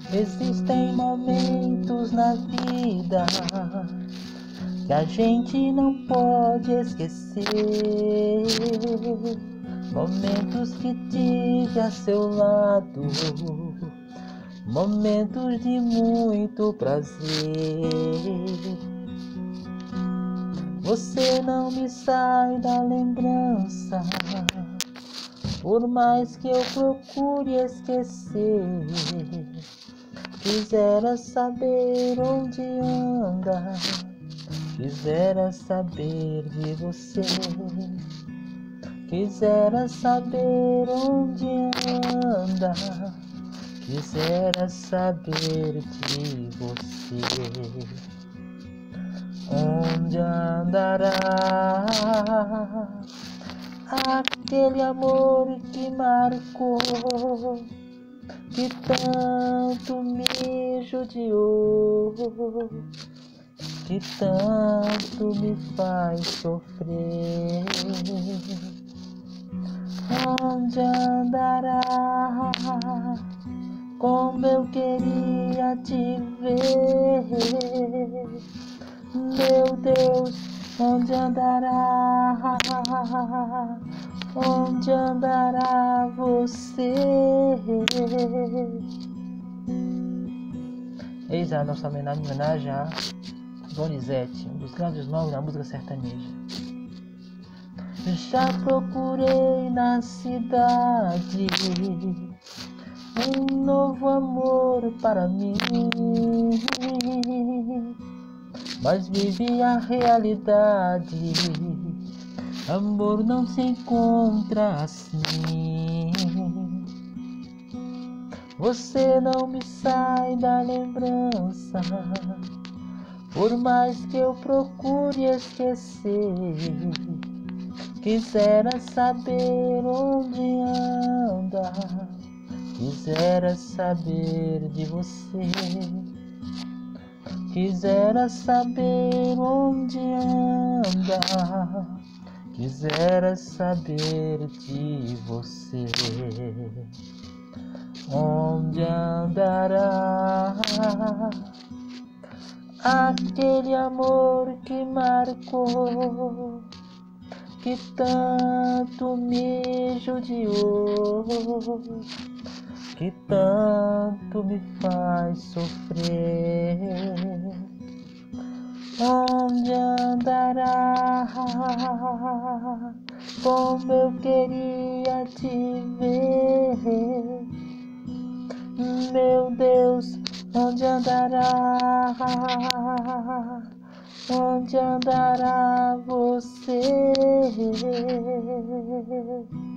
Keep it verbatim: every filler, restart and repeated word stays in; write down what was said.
Existem momentos na vida que a gente não pode esquecer, momentos que tive a seu lado, momentos de muito prazer. Você não me sai da lembrança, por mais que eu procure esquecer. Quisera saber onde anda, quisera saber de você. Quisera saber onde anda, quisera saber de você. Onde andará aquele amor que marcou, que tanto me judiou, que tanto me faz sofrer? Onde andará? Como eu queria te ver, meu Deus, onde andará? Onde andará você? Eis a nossa homenagem a Donizete, um dos grandes nomes da música sertaneja. Já procurei na cidade um novo amor para mim, mas vivi a realidade. Amor não se encontra assim. Você não me sai da lembrança, por mais que eu procure esquecer. Quisera saber onde anda, quisera saber de você. Quisera saber onde anda, quisera saber de você. Onde andará aquele amor que marcou, que tanto me judiou, que tanto me faz sofrer? Onde andará? Como eu queria te ver, meu Deus, onde andará? Onde andará você?